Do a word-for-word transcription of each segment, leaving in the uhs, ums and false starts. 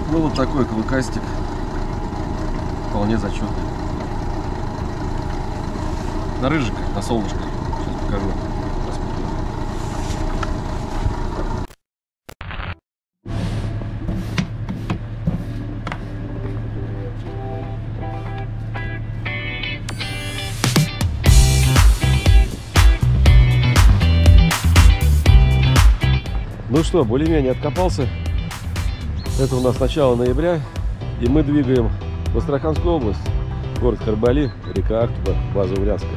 Ну, вот такой клыкастик. Вполне зачетный. На рыжика, на солнышко. Сейчас покажу. Ну что, более-менее откопался. Это у нас начало ноября, и мы двигаем в Астраханскую область, город Харбали, река Актуба, база Углянская.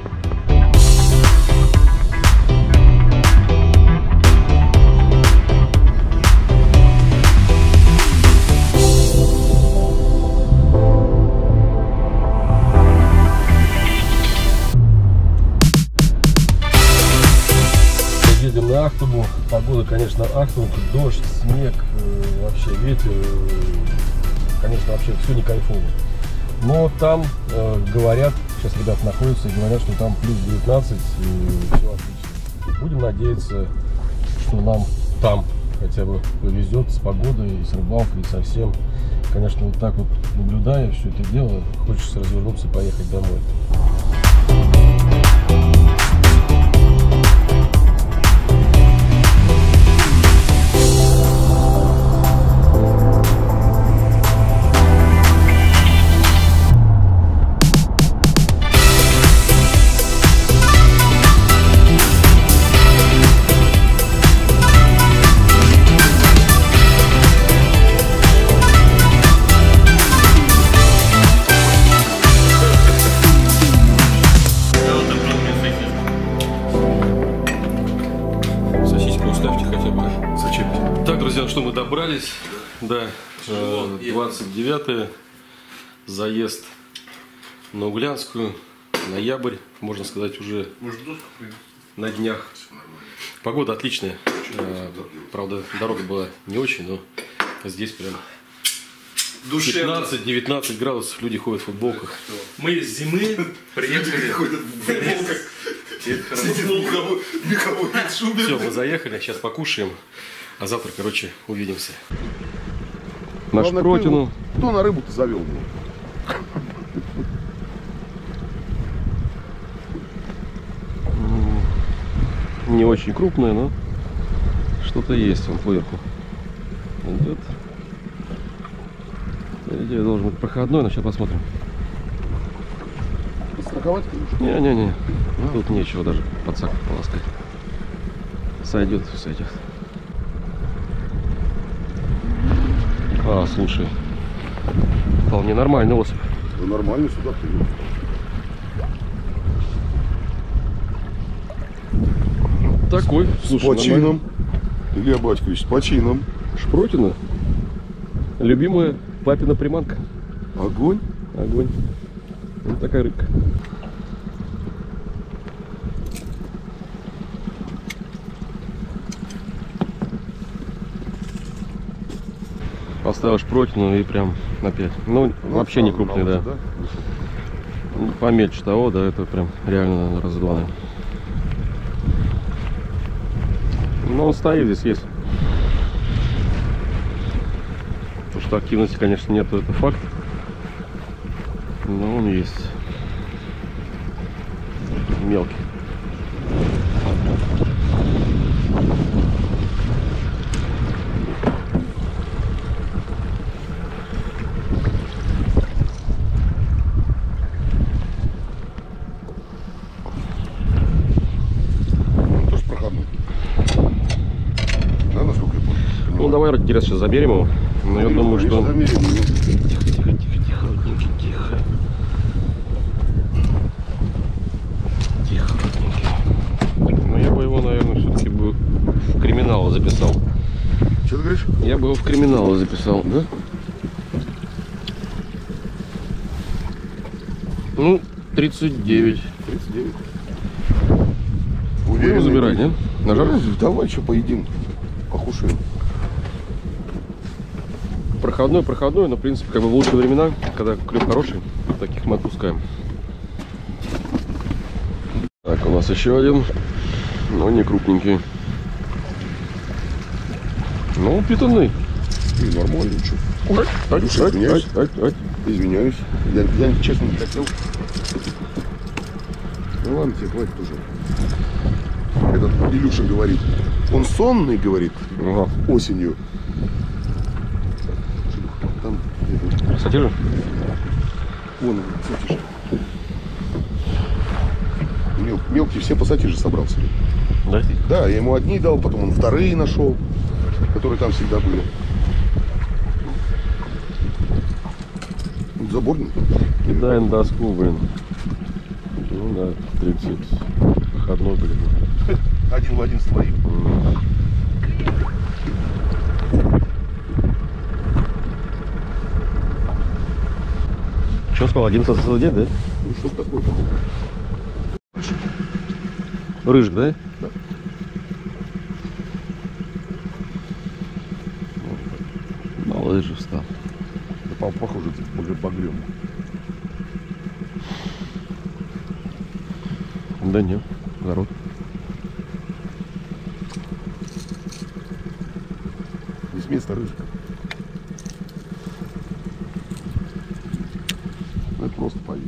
Едем на Актубу. Погода, конечно, Актуб, дождь, снег, вообще ветер, конечно, вообще все не кайфово. Но там э, говорят, сейчас ребята находятся и говорят, что там плюс девятнадцать, и все отлично. Будем надеяться, что нам там хотя бы повезет с погодой, и с рыбалкой, и со всем. Конечно, вот так вот наблюдая все это дело, хочется развернуться и поехать домой. Что мы добрались, да, двадцать девятое, заезд на Углянскую, ноябрь, можно сказать, уже на днях. Погода отличная, правда, дорога была не очень, но здесь прям пятнадцать-девятнадцать градусов, люди ходят в футболках. Мы с зимы приехали в футболках. Все, мы заехали, сейчас покушаем. А завтра, короче, увидимся. Наш протину. Кто на рыбу-то завел? Не очень крупная, но что-то есть он поверху. Идет. По идее, должен быть проходной, но сейчас посмотрим. Страховать, конечно. Не-не-не. А? Тут нечего даже подсак полоскать. Сойдет, сойдет. А, слушай, вполне нормальный особь. Да нормально сюда придет. Такой, слушай, с почином. Илья Батькович, с почином. Шпротина. Любимая папина приманка. Огонь. Огонь. Вот такая рыбка. Поставишь протину и прям опять. Ну, ну вообще не крупный, да. да? Ну, помельче того, да, это прям реально раз два. Но он стоит, здесь есть. Потому что активности, конечно, нету, это факт. Но он есть. Мелкий. Ну давай, ради интереса, сейчас заберем его. Но я думаю, что... Тихо, тихо, тихо, тихо, родненький, тихо. Тихо, родненький. Но я бы его, наверное, все-таки бы в криминал записал. Что ты говоришь? Я бы его в криминал записал, да? Ну, тридцать девять. тридцать девять. Уверен забирать, нет? Нажар? Давай еще поедим. Покушаем. Проходной, проходной, но в принципе как бы в лучшие времена, когда клюв хороший, таких мы отпускаем. Так, у нас еще один, но не крупненький. Ну, питанный. И нормально, что? Илюша, извиняюсь. Извиняюсь. Я, я честно не хотел. Ну ладно, тебе хватит уже. Этот Илюша говорит. Он сонный, говорит, Ага. осенью. Там где-то. Сатижа? Вон, Сатижа. Мел, мелкий все пассатижи собрался. Да? Да, я ему одни дал, потом он вторые нашел, которые там всегда были. Заборник. Кидаем доску, блин. Ну да, тридцать. Проходной, блин. Один в один с твоим. Что сказал, одиннадцатый день, да? Ну что такое? Рыжик, да? Да. На лыжи встал. Да, похоже, багрем. Да нет, народ. Не с места рыжик. Ну, это просто повис.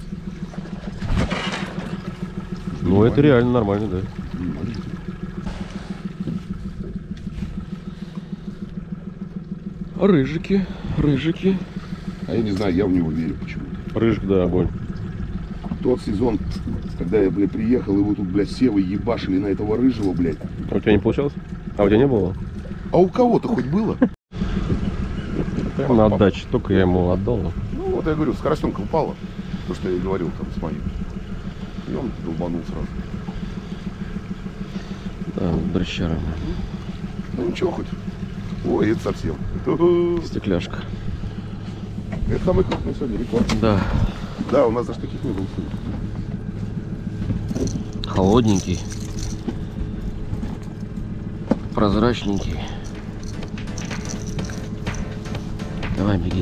Ну это реально нормально, да. Рыжики, рыжики. А я не знаю, я в него верю почему-то. Рыжик, да, огонь. Тот сезон, когда я, блядь, приехал, его тут, блядь, севы ебашили на этого рыжего, блядь. А у тебя не получалось? А у тебя не было? А у кого-то хоть было? Прямо на отдаче, только я ему отдал. Ну вот я говорю, скоростенка упала. То, что я и говорил там с моим. И он долбанул сразу. Да, дрыщара. Ну ничего хоть. Ой, это совсем. Стекляшка. Это самый крупный сегодня рекорд. Да. Да, у нас даже таких не было. Холодненький. Прозрачненький. Давай, беги.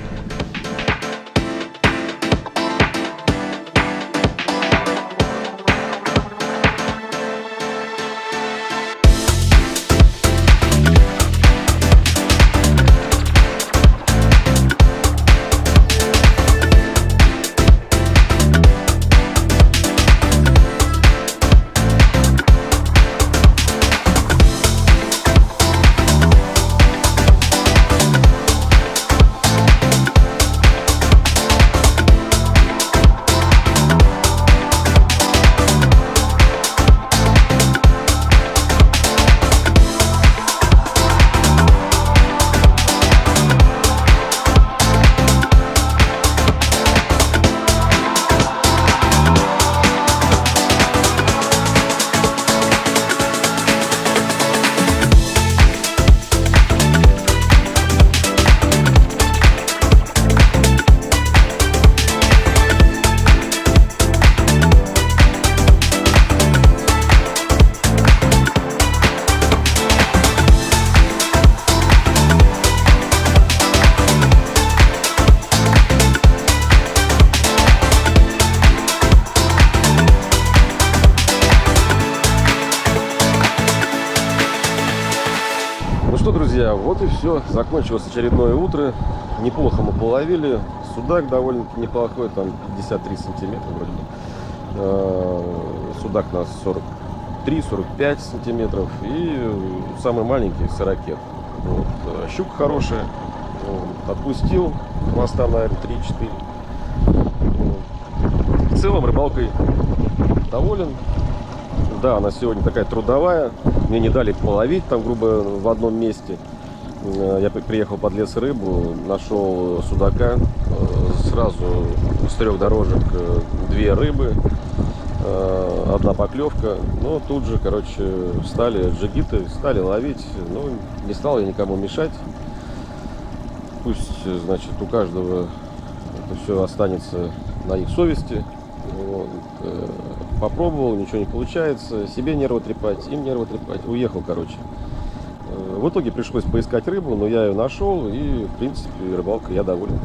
Друзья, вот и все. Закончилось очередное утро. Неплохо мы половили. Судак довольно-таки неплохой, там пятьдесят три сантиметра вроде бы. Судак у нас сорок три сорок пять сантиметров. И самый маленький сорокет. Вот. Щука хорошая. Вот. Отпустил. Хвоста, наверное, три-четыре. Вот. В целом рыбалкой доволен. Да, она сегодня такая трудовая. Мне не дали половить там, грубо, в одном месте. Я приехал под лес рыбу, нашел судака. Сразу с трех дорожек две рыбы, одна поклевка. Но тут же, короче, стали джигиты, стали ловить. Ну, не стал я никому мешать. Пусть, значит, у каждого это все останется на их совести. Вот. Попробовал, ничего не получается. Себе нервы трепать, им нервы трепать. Уехал, короче. В итоге пришлось поискать рыбу, но я ее нашел. И, в принципе, рыбалка, я доволен.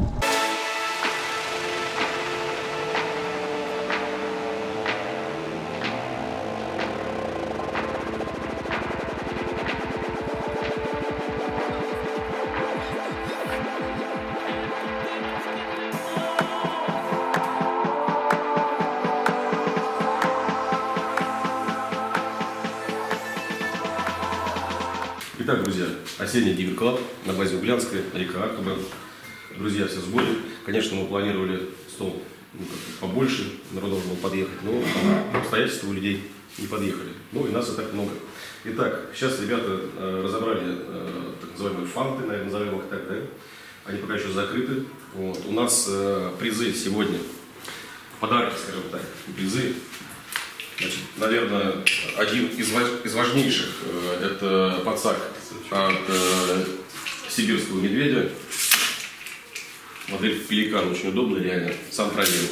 Итак, друзья, осенний Дивер Клаб на базе Углянской, река Актуба. Друзья, все в сборе. Конечно, мы планировали стол ну, побольше, народ должен был подъехать, но обстоятельства у людей не подъехали. Ну и нас и так много. Итак, сейчас ребята э, разобрали э, так называемые фанты, наверное, назовем их так, да? Они пока еще закрыты. Вот. У нас э, призы сегодня, подарки, скажем так, призы. Значит, наверное, один из, важ, из важнейших э, это подсак от э, сибирского медведя. Модель Пеликан, очень удобно, реально, сам проверил.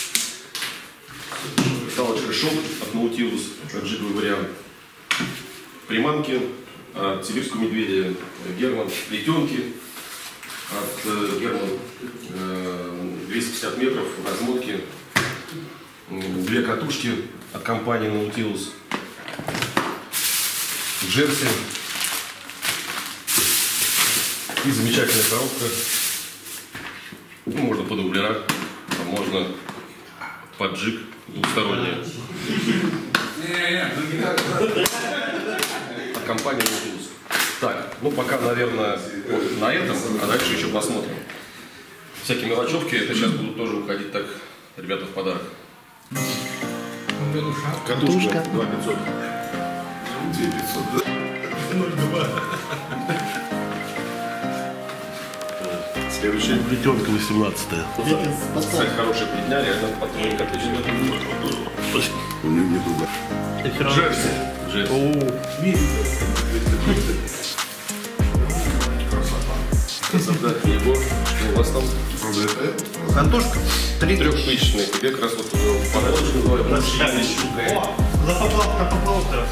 Палочка шок от Наутилус, джиговый вариант. Приманки от сибирского медведя Герман. Плетенки от э, Герман э, двести пятьдесят метров, размотки. Две катушки от компании Nautilus. Джерси. И замечательная коробка. Ну, можно под углера, а можно под джиг двухсторонняя. От компании Nautilus. Так, ну пока, наверное, вот на этом, а дальше еще посмотрим. Всякие мелочевки, это сейчас будут тоже уходить так, ребята, в подарок. Катушка два пятьсот. две пятьсот. Следующая плетенка восемнадцатая. Кстати, хорошая плетня, реально патроник отличный. У него нет угла. Джерси. Джерси. Красота. Егор, что у вас там? Антошка, три трехтысячный. Тебе как раз вот подарочку говорю. О, за поплавка поплавка.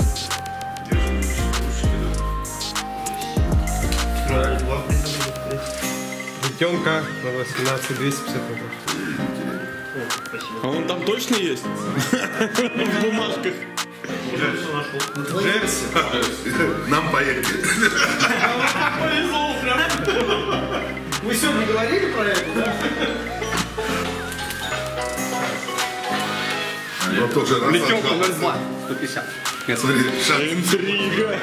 Плетенка на восемнадцать двести пятьдесят метров. А он там точно есть? В бумажках. Джерси. Нам поехали. Повезло прям. Вы сегодня говорили про это, да? Но тоже раз Плетенка отдал. ноль два, сто пятьдесят. Смотри, шаг. Интрига.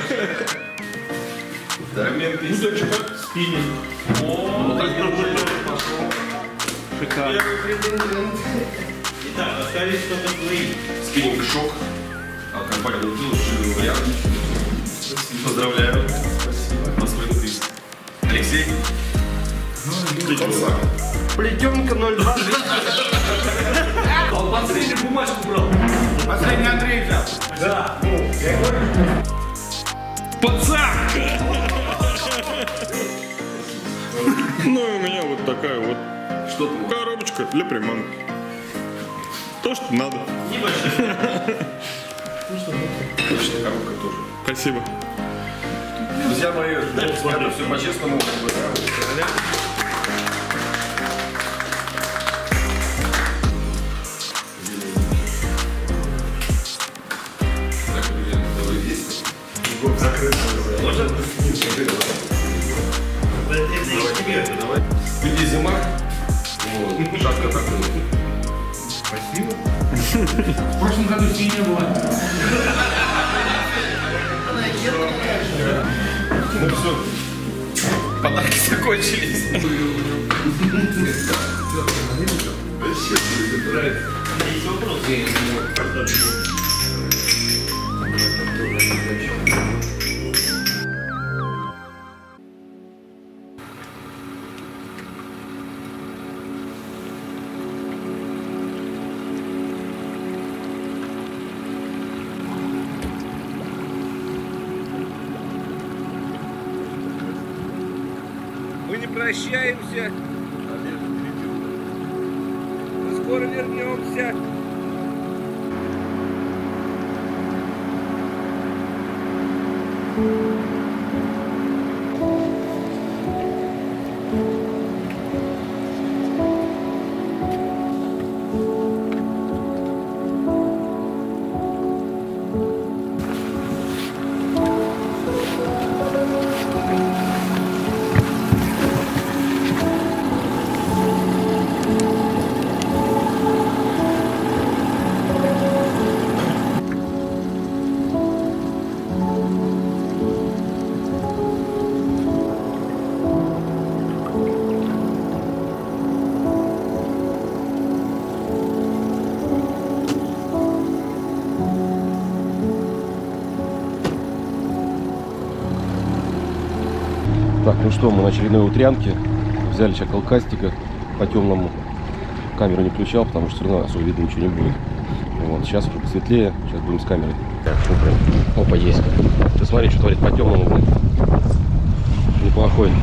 Удочка, спиннинг. О, шикарно. Итак, остались только твои. Спиннинг шок от компании Nautilus, живой вариант. Поздравляю. Спасибо. Приз. Алексей. Плетенка ноль два. Он последнюю бумажку брал. Последний Андрей взял. Да. Пацак! Ну и у меня вот такая вот Что там? коробочка для приманок. То, что надо. Отличная коробка тоже. Спасибо. Друзья мои, ну, смотрю, все по-честному. как бы, да, вот, так, друзья, давай здесь. Можно? Давай. Впереди зима. Вот, жарко так. Спасибо. В прошлом году синяя была. Ну все, подарки закончились. Есть вопрос? Мы не прощаемся. Мы скоро вернемся. Ну что, мы на очередной утрянке. Взяли сейчас колкастика по темному. Камеру не включал, потому что все равно особо видно ничего не будет. Вот, сейчас уже посветлее, сейчас будем с камерой. Так, ну прям, опа, есть. Ты смотри, что творит по темному, блин. Неплохой.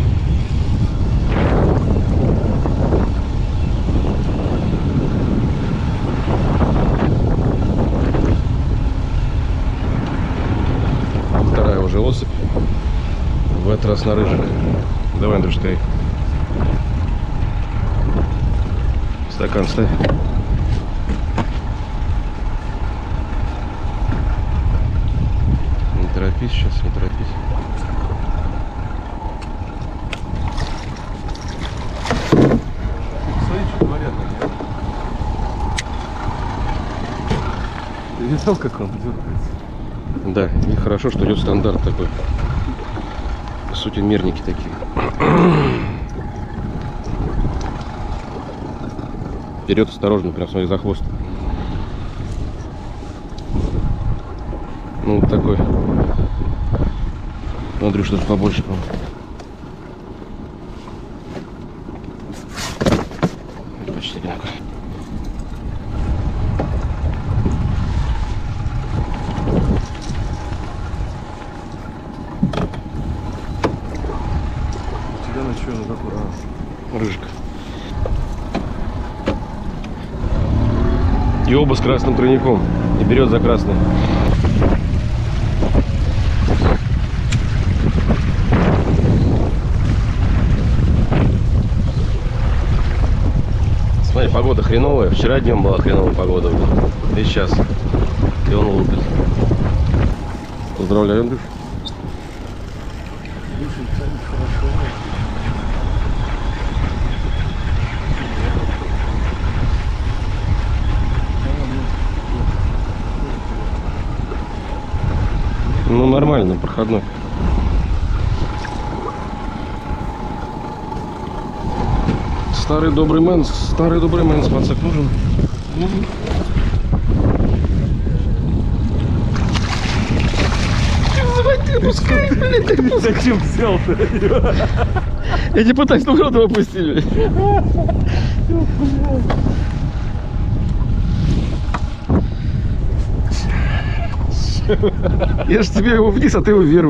Вторая уже особь. В этот раз на рыжик. Давай, Андрюш, дай. Стакан ставь. Не торопись сейчас, не торопись. Смотри, что говорят, нет? Ты видел, как он дергается? Да, и хорошо, что идет стандарт такой. По сути, мирники такие. Вперед осторожно, прям смотри за хвост. Ну вот такой. Андрюш, даже побольше, по-моему. Почти одинаково. У тебя на что, на какой раз? Рыжик. И оба с красным тройником. И берет за красный. Смотри, погода хреновая. Вчера днем была хреновая погода. И сейчас. И он лупит. Поздравляю, Андрюш. Ну, нормально, проходной. Старый добрый мэн, старый добрый мэн, спацак нужен. Пускай, блядь, зачем взял-то? Я не пытаюсь, ну куда-то выпустили. Я ж тебе его вниз, а ты его вверх.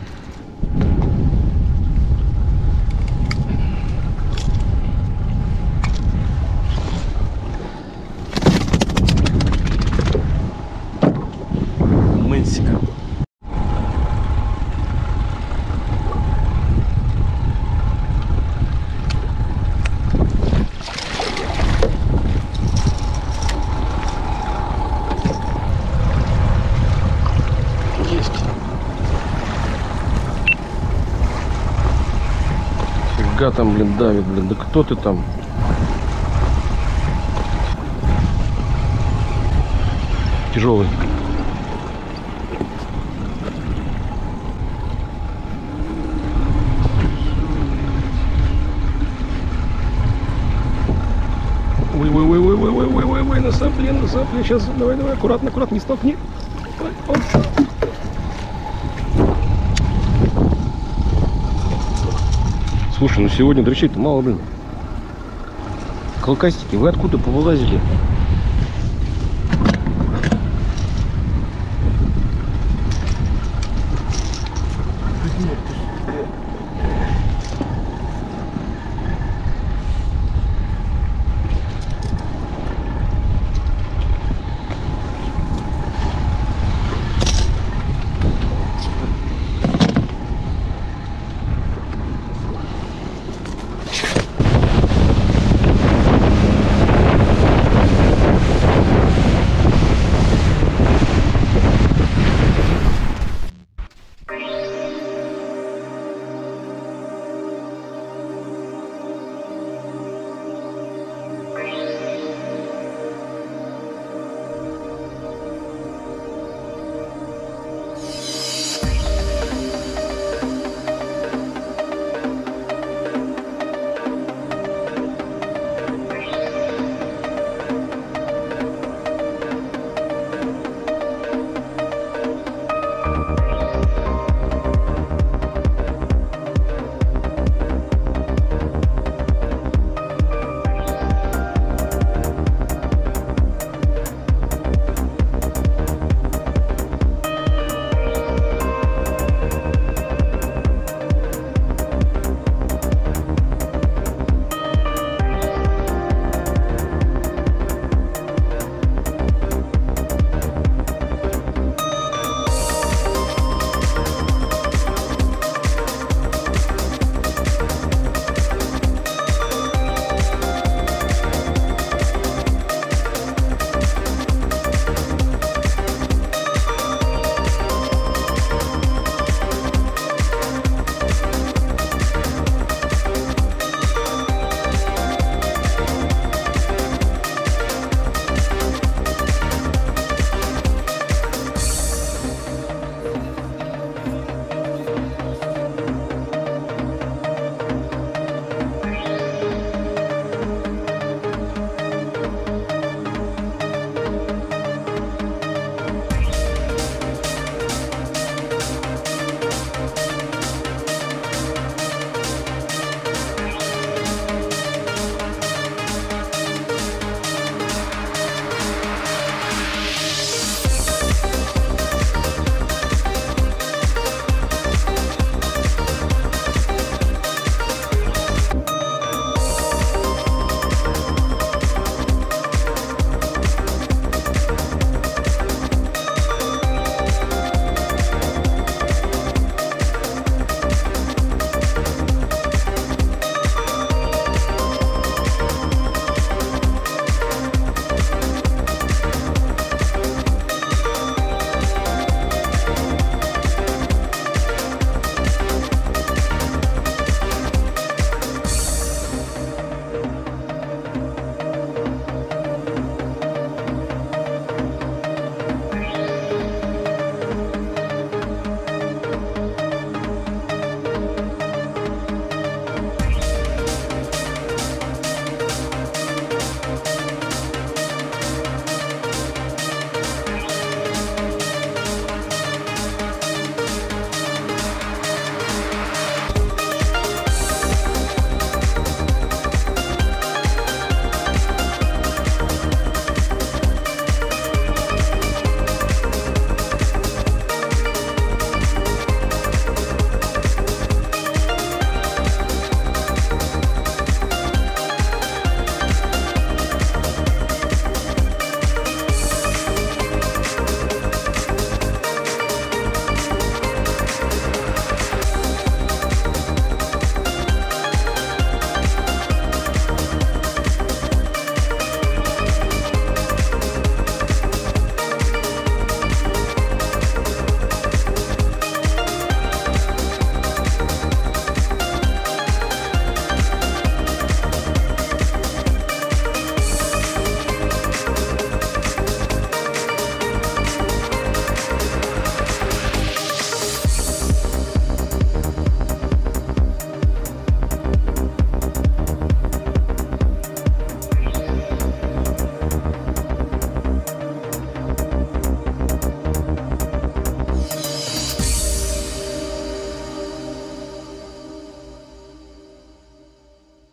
Мэнсика. Фига там, блин, давит, блин. Да кто ты там? Тяжелый. Ой, ой, ой, ой, ой, ой, ой, ой, ой, на сопле, на сопле. Сейчас, давай, давай, аккуратно, аккуратно, не столкни. Оп. Слушай, ну сегодня дрочей-то мало, блин. Колкастики, вы откуда повылазили?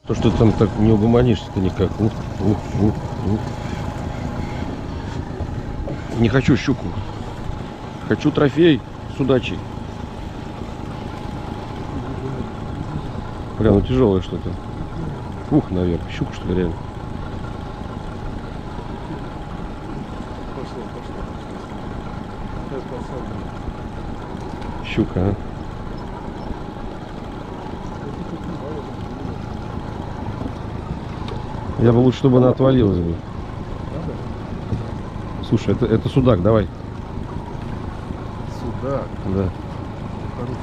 То, что ты там так не угомонишься-то никак. Ух, ух, ух, ух. Не хочу щуку. Хочу трофей с удачей. Бля, ну тяжелое что-то. Ух, наверх. Щука, что ли, реально? Пошло, пошло. Сейчас посмотрим. Щука, а? Я бы лучше, чтобы она отвалилась бы. Слушай, это, это судак, давай. Судак. Да. Хороший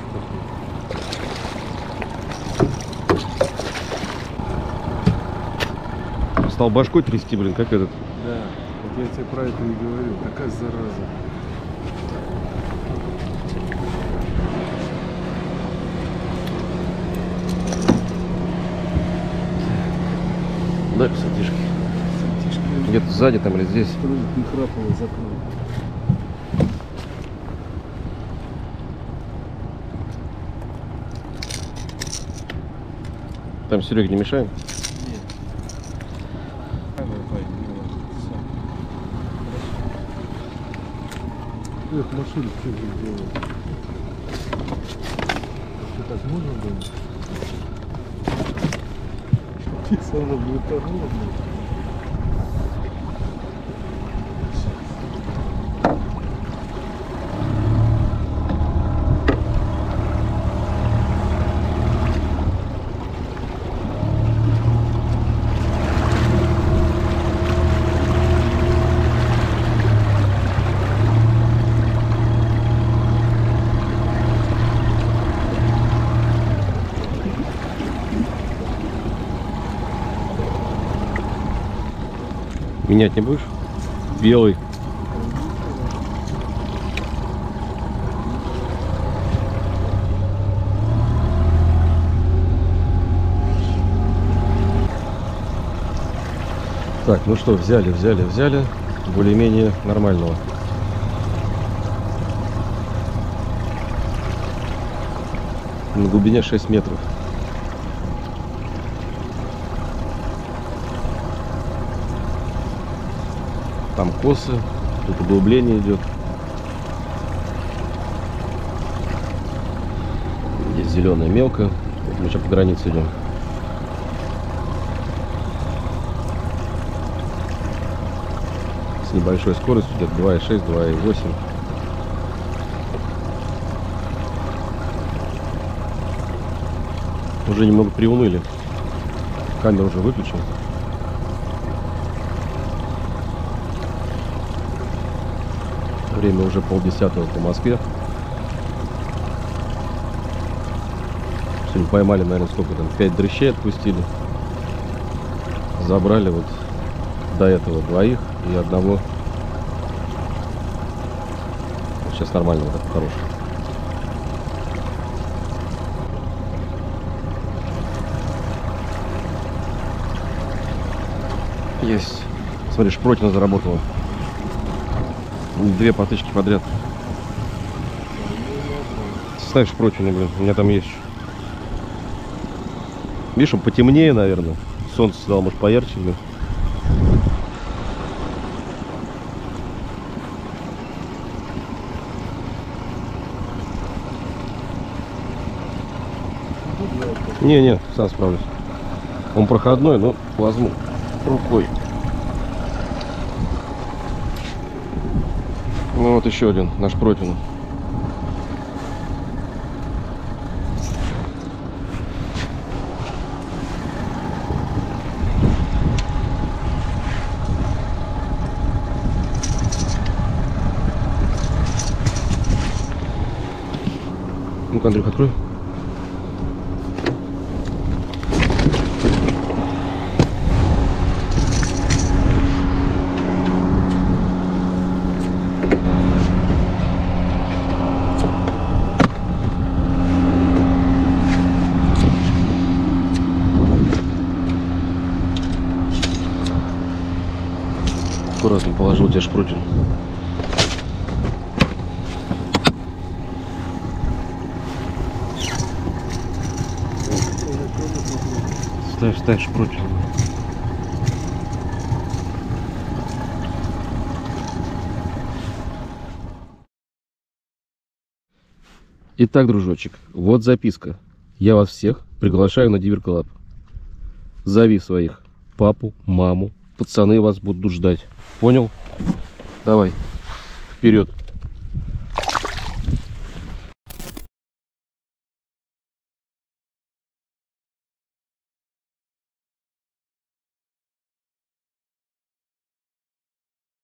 такой. Стал башкой трясти, блин, как этот. Да. Вот я тебе про это и говорю. Такая зараза. Дай сатишки. Где-то сзади там или здесь. Не храпало, закрыл. Там, Серега, не мешаем? Нет. Эх, машину что здесь делают? Что, так можно было? Сейчас она будет орлом. Менять не будешь? Белый. Так, ну что, взяли, взяли, взяли. Более-менее нормального. На глубине шесть метров. Там косы, тут углубление идет. Здесь зеленая мелко. Вот мы сейчас по границе идем. С небольшой скоростью, где-то два и шесть, два и восемь. Уже немного приуныли. Камеру уже выключил. Время уже полдесятого по Москве. Сегодня поймали, наверное, сколько там? пять дрыщей отпустили. Забрали вот до этого двоих и одного. Сейчас нормально, вот это хороший. Есть. Смотри, шпротина заработала. Две потычки подряд. Ставишь шпротину, блин. У меня там есть. Видишь, он потемнее, наверное. Солнце стало, может, поярче, блин. Не-не, сам справлюсь. Он проходной, но возьму рукой. Ну вот еще один, наш противень. Ну-ка, Андрюх, открой. Аккуратно положил тебе шпротин. ставишь, ставишь против. Итак, дружочек, вот записка. Я вас всех приглашаю на Дивер Клаб. Зови своих папу, маму. Пацаны вас будут ждать. Понял? Давай, вперед.